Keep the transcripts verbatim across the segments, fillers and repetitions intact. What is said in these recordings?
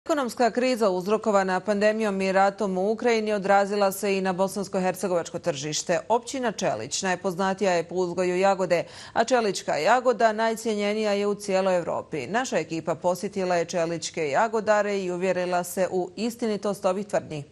Ekonomska kriza uzrokovana pandemijom i ratom u Ukrajini odrazila se i na bosansko-hercegovačko tržište. Općina Čelić najpoznatija je po uzgoju jagode, a čelička jagoda najcijenjenija je u cijeloj Evropi. Naša ekipa posjetila je čeličke jagodare i uvjerila se u istinitost ovih tvrdnji.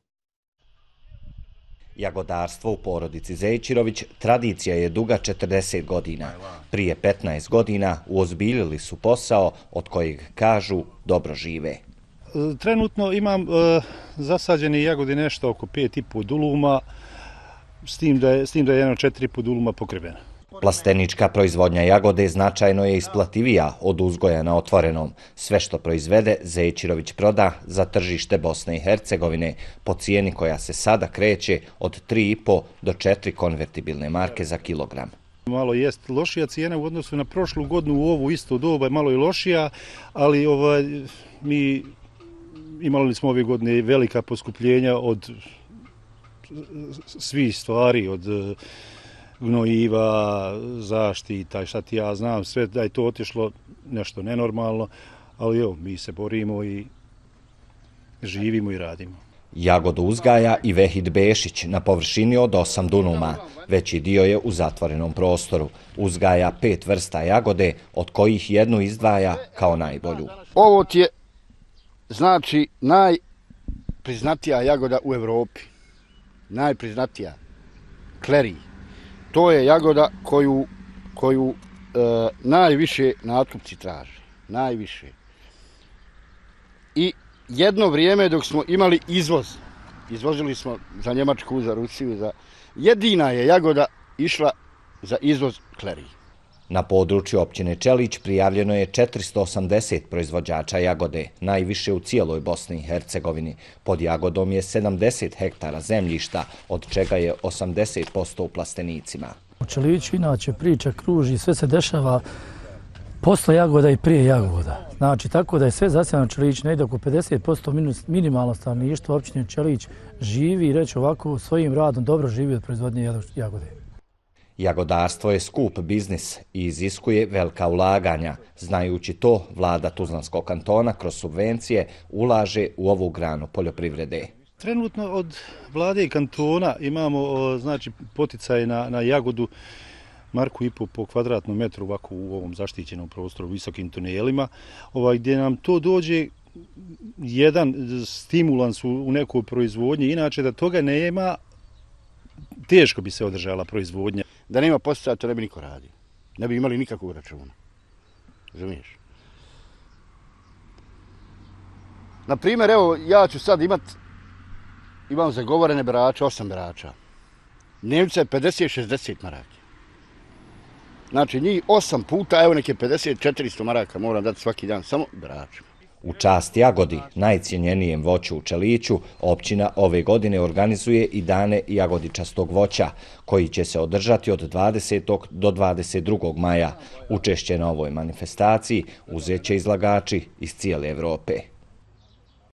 Jagodarstvo u porodici Zejčirović tradicija je duga četrdeset godina. Prije petnaest godina uozbiljili su posao od kojeg kažu dobro žive. Trenutno imam e, zasađene jagode nešto oko pet i po duluma, s tim da je, s tim da je jedno četiri i po duluma pokrivena. Plastenička proizvodnja jagode značajno je isplativija od uzgoja na otvorenom. Sve što proizvede Zejčirović proda za tržište Bosne i Hercegovine po cijeni koja se sada kreće od tri i po do četiri konvertibilne marke za kilogram. Malo jest lošija cijena u odnosu na prošlu godinu, u ovu isto doba je malo i lošija, ali ovaj, mi imali smo ove godine velika poskupljenja od svih stvari, od gnojiva, zaštita, šta ti ja znam, sve da je to otišlo nešto nenormalno, ali evo, mi se borimo i živimo i radimo. Jagodu uzgaja i Vehid Bešić na površini od osam dunuma. Veći dio je u zatvorenom prostoru. Uzgaja pet vrsta jagode, od kojih jednu izdvaja kao najbolju. Ovo ti je, znači, najpriznatija jagoda u Evropi. Najpriznatija. Kleri. To je jagoda koju, koju e, najviše natkupci traže. Najviše. I jedno vrijeme dok smo imali izvoz, izvozili smo za Njemačku, za Rusiju, za... jedina je jagoda išla za izvoz Kleri. Na području općine Čelić prijavljeno je četiristo osamdeset proizvođača jagode, najviše u cijeloj Bosni i Hercegovini. Pod jagodom je sedamdeset hektara zemljišta, od čega je osamdeset posto u plastenicima. U Čeliću inače priča kruži, sve se dešava posle jagoda i prije jagoda. Znači, tako da je sve zasijano Čelić, negdje oko pedeset posto minimalno stanovništvo općine Čelić živi i reći ovako svojim radom dobro živi od proizvodnje jagode. Jagodarstvo je skup biznis i iziskuje velika ulaganja. Znajući to, vlada Tuzlanskog kantona kroz subvencije ulaže u ovu granu poljoprivrede. Trenutno od vlade i kantona imamo znači, poticaj na, na jagodu marku i po, po kvadratnom metru ovako u ovom zaštićenom prostoru, u visokim tunelima, ovaj, gdje nam to dođe jedan stimulans u, u nekoj proizvodnji. Inače, da toga nema, teško bi se održala proizvodnja. Da nema posticaja, to ne bi niko radio. Ne bi imali nikakvog računa. Razumiješ? Naprimjer, evo, ja ću sad imat, imam zagovorene berače, osam berača. Njemca je pedeset šezdeset maraka. Znači, njih osam puta, evo neke pedeset četiristo maraka moram dati svaki dan, samo beračima. U čast jagodi, najcijenjenijem voću u Čeliću, općina ove godine organizuje i dane jagodičastog voća, koji će se održati od dvadesetog do dvadeset drugog maja. Učešće na ovoj manifestaciji uzet će izlagači iz cijele Evrope.